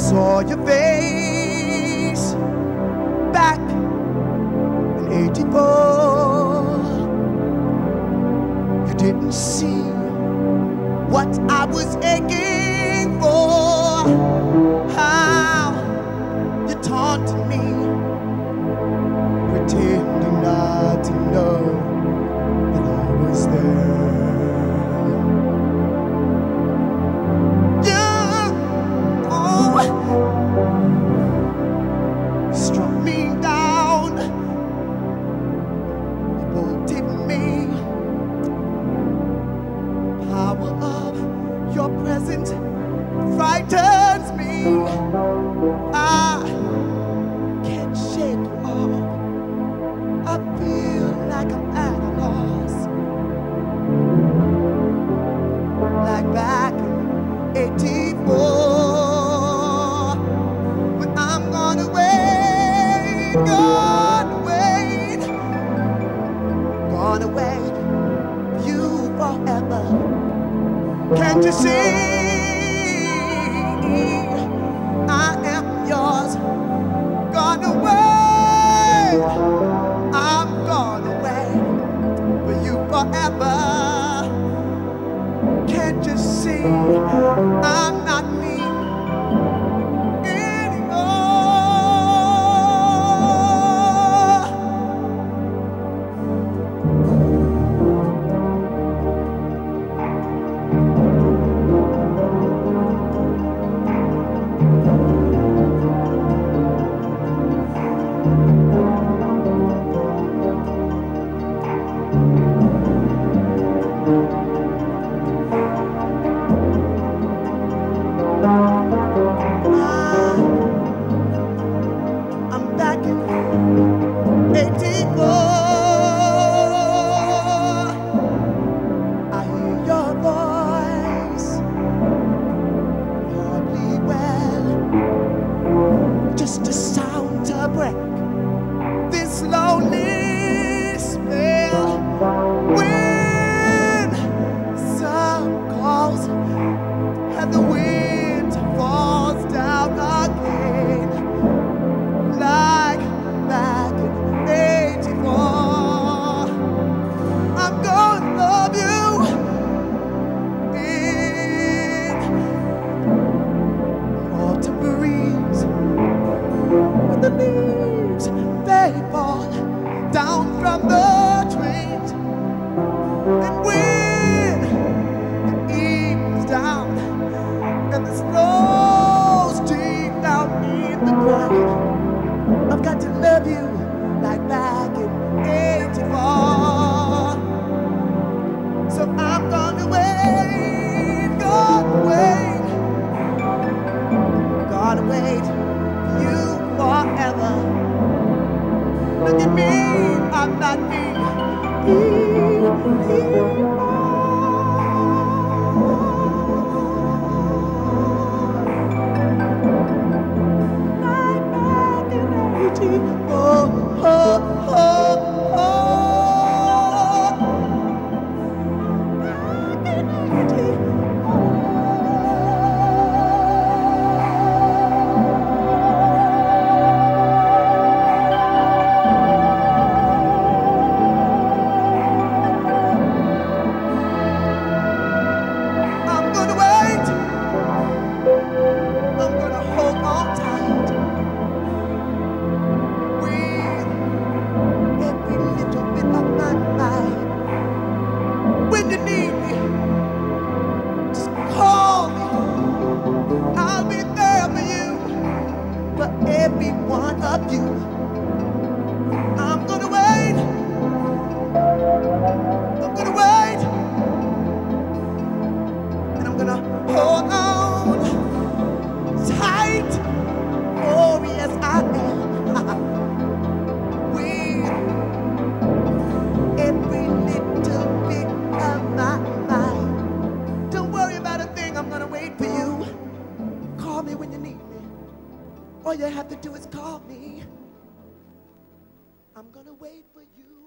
saw your face back in '84. You didn't see what I was aching for. How you taunted me, pretending not to know that I was there. Struck me down, you bolted me. Power of your presence frightens me. I can't shake you off. I feel like I'm at a loss, like back in '84. Gonna wait you forever. Can't you see I am yours? Gonna wait, I'm gonna wait for you forever. Can't you see I'm not me? I'm back in '84. I hear your voice hardly well, just a sound to break this lonely spell. When sun calls and the wind falls down again, like back in '84, I'm gonna love you in autumn breeze, when the leaves they fall down from the trees, and when the evening's down and the snow's deep down in the ground, I've got to love you like back in '84. So I'm gonna wait, gonna wait for you forever. Look at me, I'm not me. When you need me, just call me. I'll be there for you, for every one of you. I'm gonna wait. I'm gonna wait. And I'm gonna hold on tight. Oh, yes, I am. Every little bit of my mind. Don't worry about a thing, I'm gonna wait for you. Call me when you need me. All you have to do is call me. I'm gonna wait for you.